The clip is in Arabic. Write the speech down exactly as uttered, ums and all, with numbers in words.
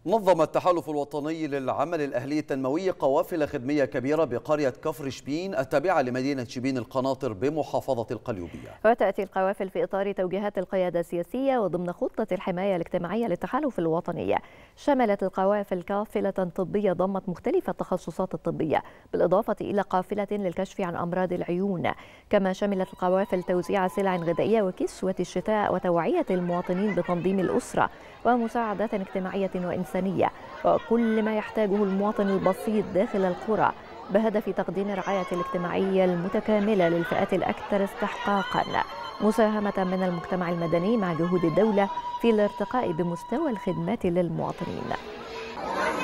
نظم التحالف الوطني للعمل الأهلي التنموي قوافل خدمية كبيرة بقرية كفر شبين التابعة لمدينة شبين القناطر بمحافظة القليوبية. وتأتي القوافل في إطار توجيهات القيادة السياسية وضمن خطة الحماية الاجتماعية للتحالف الوطني. شملت القوافل قافلة طبية ضمت مختلف التخصصات الطبية بالإضافة إلى قافلة للكشف عن أمراض العيون، كما شملت القوافل توزيع سلع غذائية وكسوة الشتاء وتوعية المواطنين بتنظيم الأسرة ومساعدات اجتماعية وإنسانية وكل ما يحتاجه المواطن البسيط داخل القرى بهدف تقديم الرعاية الاجتماعية المتكاملة للفئات الأكثر استحقاقا، مساهمة من المجتمع المدني مع جهود الدولة في الارتقاء بمستوى الخدمات للمواطنين.